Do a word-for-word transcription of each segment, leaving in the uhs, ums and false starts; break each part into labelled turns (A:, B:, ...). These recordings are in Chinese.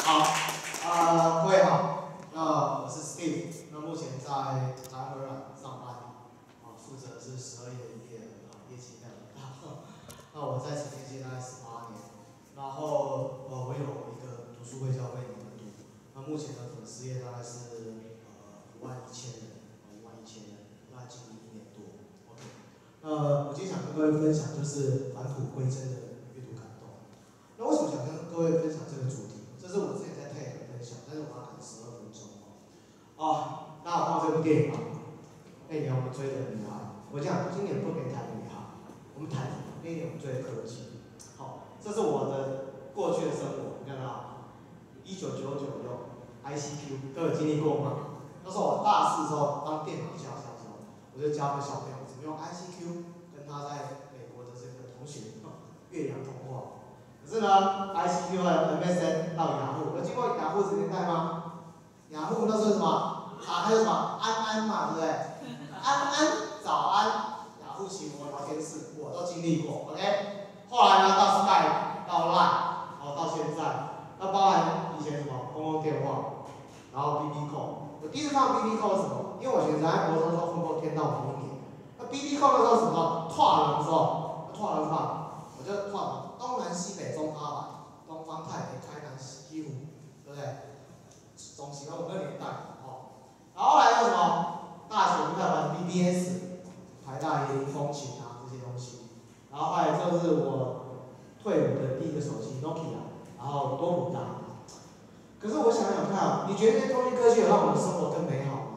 A: 好，啊、呃，各位好，那我是 Steve， 那目前在台湾微软上班，啊，负责是十二页一页啊，业绩量很大。那我在产业界大概十八年，然后呃，我有一个读书会叫为你而读，那目前的粉丝页大概是呃五万一千人，五万一千人，大概经历一年多。OK， 呃，我今天想跟各位分享就是返璞归真的阅读感动。那为什么想跟各位分享这个主题？这是我之前在 T E D 分享，但是我要赶十二分钟哦。啊，大家有看过这部电影吗？那年我们追的女孩，我讲今年不可以谈女孩，我们谈那年我们追的科技。好，这是我的过去的生活，你看到？一九九九用 I C Q， 都有经历过吗？那时候我大四的时候当电脑教师的时候，我就教个小朋友怎么用 I C Q 跟他在美国的这个同学岳阳通话。可是呢 ，I C Q 和 M S N 到雅虎，有经过雅虎这个年代吗？雅虎那时候什么？啊，还有什么安安嘛，对不对？安安早安，雅虎奇摩聊天室，我都经历过 ，OK。后来呢，到 Skype， 到 Line， 然后到现在，那包含以前什么公共电话，然后 B B Call。我第一次看到 B B Call 是什么？因为我以前在国中的时候混过天道同一年。那 B B Call 那时候什么？串人的时候，串人嘛，我就串了东南西北中八百，东方太北开南西湖，对不对？总喜欢我那年代哦。然后后来有什么？大学我们在玩 B B S， 台大椰林风情啊这些东西。然后后来就是我退伍的第一个手机 Nokia， 然后多普达。可是我想想看啊，你觉得这些通讯科技有让我们的生活更美好吗？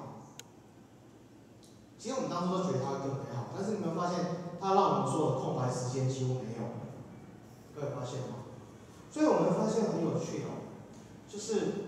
A: 其实我们当初都觉得它会更美好，但是你有没有发现，它让我们所有的空白时间几乎没有？各位发现吗？所以我们发现很有趣哦，就是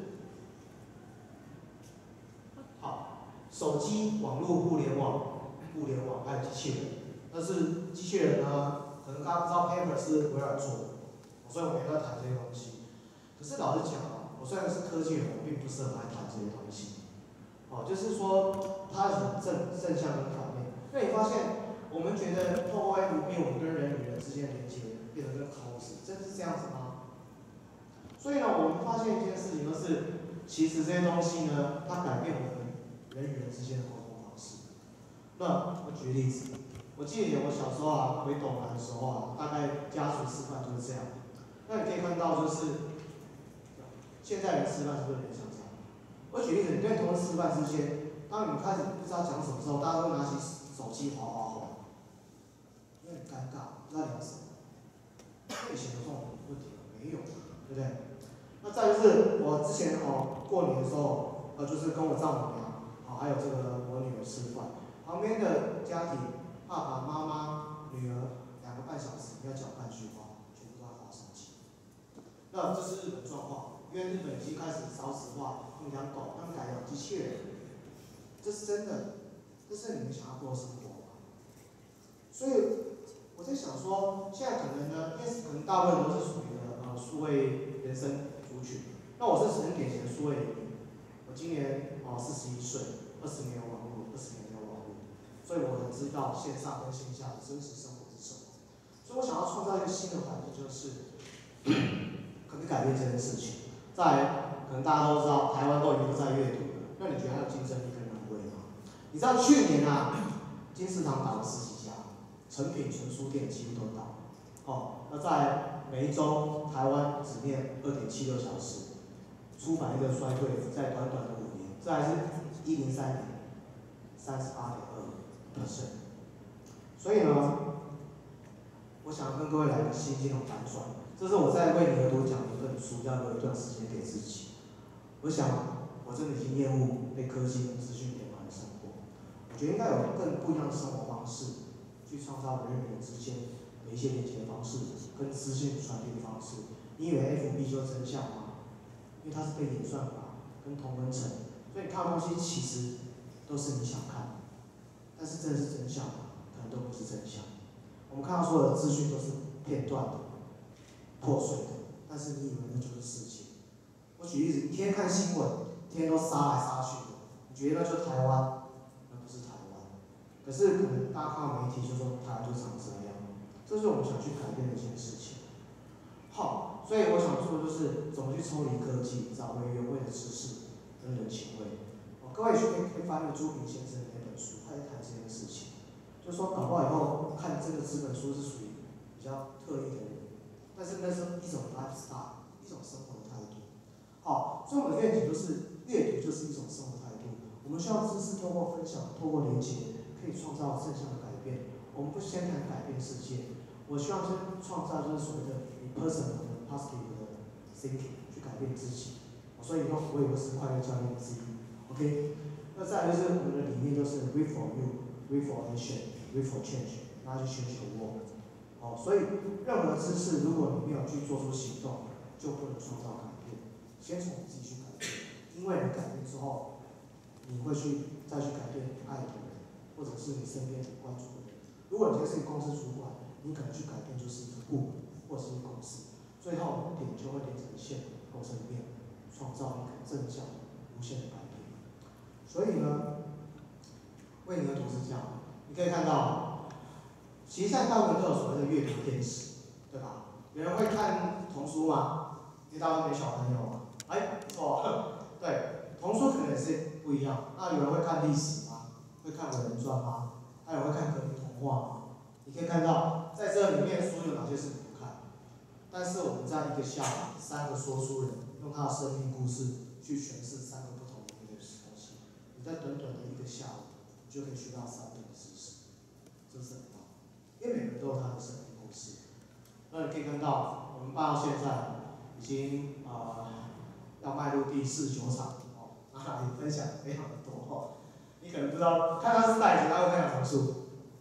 A: 好，手机、网络、互联网、互联网还有机器人。但是机器人呢，可能大家知道 Paper 是微软做的，所以我们也在谈这些东西。可是老实讲啊，我虽然是科技人，我并不是很爱谈这些东西。哦，就是说它很正正向跟反面。那你发现，我们觉得透过 F B， 我们跟人与人之间的连接变得更 close， 真是这样子吗？所以呢，我们发现一件事情，就是其实这些东西呢，它改变我们人与人之间的沟通方式。那我举个例子，我记得我小时候啊，回斗南的时候啊，大概家族吃饭就是这样。那你可以看到，就是现在人吃饭是不是有点像这样？我举例子，你跟同事吃饭之间，当你们开始不知道讲什么时候，大家都会拿起手机滑滑滑，有点尴尬，不知道聊什么。以前有这种问题吗？没有，对不对？那再就是我之前哦过年的时候，呃就是跟我丈母娘，哦还有这个我女儿吃饭，旁边的家庭爸爸妈妈女儿两个半小时要讲半句话，全部都在滑手机。那这是日本状况，因为日本已经开始少子化，他们养狗，他们改养机器人，这是真的，这是你们想要过的生活吗？所以我在想说，现在可能呢，因为可能大部分人都是属于呢呃数位人生族群，那我是很典型的数位人民。我今年哦四十一岁，二十年有网络，二十年没有网络，所以我很知道线上跟线下的真实生活是什么。所以我想要创造一个新的环境，就是可能改变这件事情。再来，可能大家都知道，台湾都已经不再阅读了，那你觉得还有竞争力跟难度吗？你知道去年啊，金石堂倒了十几家。成品纯书店几乎都倒，哦，那在每一周台湾只念二点七六小时，出版业的衰退在短短的五年，这还是一零三年，三十八点二 percent。所以呢，我想跟各位来个心境的反转，这是我在为你而读讲的一本书，要留一段时间给自己。我想，我真的已经厌恶被科技跟资讯填满的生活，我觉得应该有更不一样的生活方式。去创造人与人之间的一些连接的方式，跟资讯传递的方式。你以为 F B 就是真相吗？因为它是被演算法跟同温层，所以你看的东西其实都是你想看的，但是真的是真相吗？可能都不是真相。我们看到所有的资讯都是片段的、破碎的，但是你以为那就是世界。我举例子，你天天看新闻，天天都杀来杀去的，你觉得那就是台湾？那不是台湾。可是可能大家看到媒体就说台湾就长这样，这是我们想去改变的一件事情。 好，所以我想说的就是怎么去抽离科技，找回原味的知识跟人情味。哦，各位可以可以翻阅朱平先生的那本书，他也谈这件事情，就是说搞不好以后看这个纸本书是属于比较特异的人，但是那是一种 lifestyle， 一种生活的态度。好，所以我们的愿景就是阅读就是一种生活态度。我们需要知识透过分享，透过连接，可以创造正向的改变。我们不先谈改变世界，我希望先创造就是所谓的以 personal 的 positive 的 thinking 去改变自己。所以说，我有个是快乐教练之一 ，OK。那再来就是我们的理念就是 read for you，read for action，read for change， 然后去 change the world。好，所以任何知识如果你没有去做出行动，就不能创造改变。先从你自己去改变，因为你改变之后，你会去再去改变爱的人，或者是你身边的关注的人。如果你今天是一个公司主管，你可能去改变就是一个部门或者是一个公司，最后点就会连成线构成面，创造一个正向无限的改变。所以呢，为你而读是这样，你可以看到，其实现在大部分都有所谓的阅读天使，对吧？有人会看童书吗？因为大部分没小朋友嘛。哎，不错，对，童书可能也是不一样。那有人会看历史吗？会看伟人传吗？还有会看格林童话吗？你可以看到，在这里面书有哪些是你不看？但是我们在一个下午，三个说书人用他的生命故事去诠释三个不同的东西。你在短短的一个下午，你就可以学到三倍的知识，这是很棒。因为每个人都有他的生命故事。那你可以看到，我们办到现在已经呃要迈入第四十九场哦，那你分享非常的多哦。你可能不知道，看他是袋子，他会分享什么书？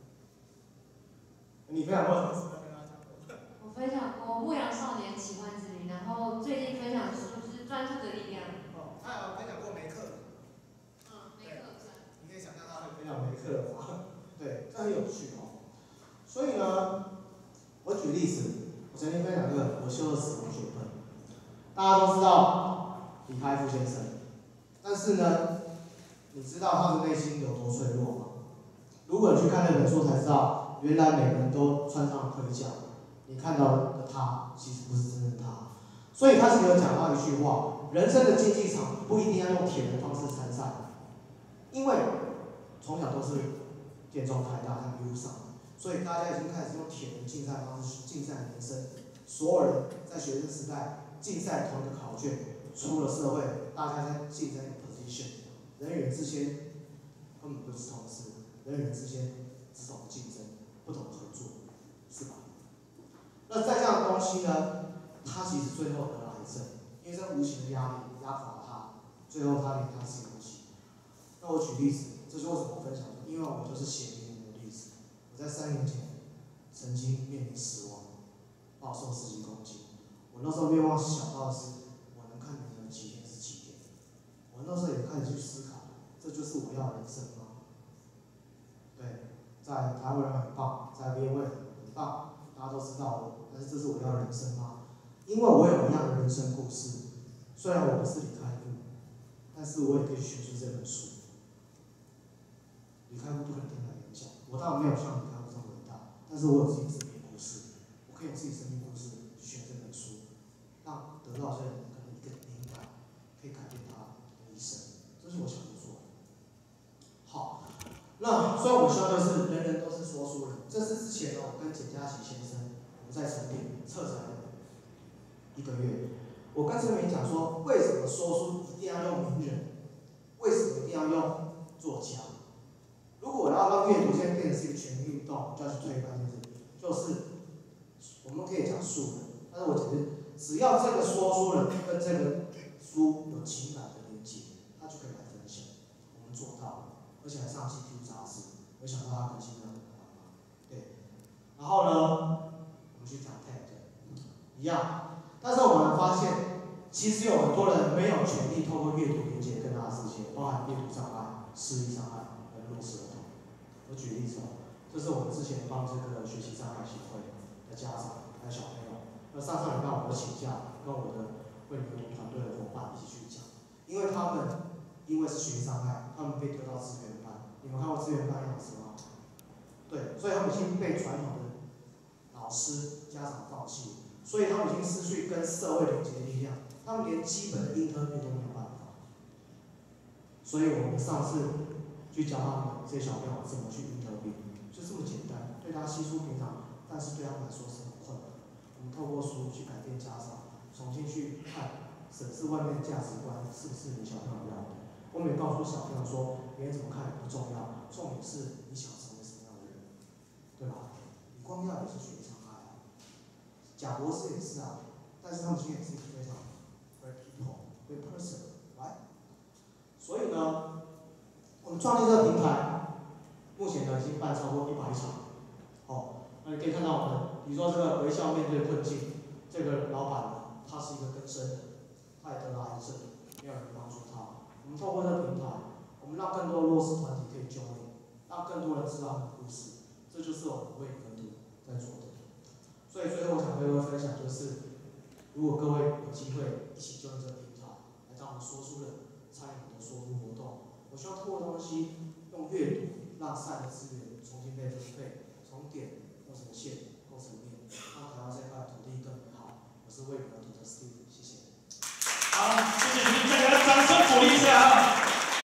A: 你分享过什么书？
B: 我分享过《牧羊少年奇幻之旅》，然后最近分享的书是《专注的力量》。
A: 哦，他有分享过梅克。
B: 嗯，梅克算。
A: 你可以想象他会分享梅克的话，对，这很有趣哦。所以呢，我举例子，我曾经分享这个《我修的死亡学分》，大家都知道李开复先生，但是呢，你知道他的内心有多脆弱吗？如果你去看那本书才知道，原来每个人都穿上了盔甲，你看到的他其实不是真正的他。所以他是有讲到一句话：人生的竞技场不一定要用铁的方式参赛，因为从小都是建中台大在一路上，所以大家已经开始用铁人竞赛方式竞赛人生。所有人在学生时代竞赛同一个考卷，出了社会，大家在竞争一个 position， 人与人之间根本不是同事。人与人之间只懂竞争，不懂合作，是吧？那在这样的东西呢，他其实最后得了癌症，因为这无形的压力压垮了他，最后他连他自己都不行。那我举例子，这是为什么我分享的？因为我就是血淋淋的例子。我在三年前曾经面临死亡，暴瘦十几公斤。我那时候愿望小到的是，我能看你的几天是几天。我那时候也开始去思考，这就是我要的人生吗？对，在台湾人很棒，在 V 会很棒，大家都知道我，但是这是我要的人生吗？因为我有一样的人生故事，虽然我不是李开复，但是我也可以学出这本书。李开复不可能天台演讲，我当然没有像李开复这么伟大，但是我有自己的生命故事，我可以用自己生命故事去选这本书，让得到这人可能一个灵感，可以改变他的一生，这是我想要做的。好。那所以我们希望就是人人都是说书人，这是之前呢我跟简嘉琪先生我们在成品策展一个月，我跟陈明讲说，为什么说书一定要用名人？为什么一定要用作家？如果我要让阅读现在变成是一个全民运动，就要去推翻这件事，就是我们可以讲素人，但是我觉得只要这个说书人跟这个书有情感的连接，他就可以来分享，我们做到了。而且还上 G Q 杂志，没想到他更新的很快嘛。对，然后呢，我们去讲 T E D， 一样，但是我们发现，其实有很多人没有权利透过阅读连接跟他的世界，包含阅读障碍、视力障碍跟弱势儿童。我举例子哦，这是我们之前帮这个学习障碍协会的家长还有小朋友，那上上礼拜我们请假，跟我的为你阅读团队的伙伴一起去讲，因为他们因为是学习障碍，他们被丢到资源班。你们看过资源班样子吗？对，所以他们已经被传统的老师、家长放弃。 所以他们已经失去跟社会连接的力量，他们连基本的 interview 都没有办法。所以我们上次去教他们这些小朋友怎么去 interview， 就这么简单，对他稀疏平常，但是对他们来说是很困难的。我们透过书去改变家长，重新去看、审视外面的价值观是不是你小朋友要的。我们也告诉小朋友说，别人怎么看不重要，重点是你想成为什么样的人，对吧？李光耀也是学障碍啊，贾博士也是啊，但是他们今天也是非常 great people, great person, right？ 所以呢，我们创立这个平台，目前呢已经办超过一百场。哦，那你可以看到我们，比如说这个微笑面对困境，这个老板呢，他是一个更生人，他也得了癌症，没有人帮助他。我们透过这个平台，我们让更多弱势团体可以 join， 让更多人知道他们的故事，这就是我们为格读在做的。所以最后我想跟各位分享就是，如果各位有机会一起 join 这个平台，来当我们说书人，参与我们的说书活动，我希望透过东西用阅读，让善的资源重新被分配，从点构成线，构成面，让台湾这块土地更美好。我是为格读的 Steve， 谢谢。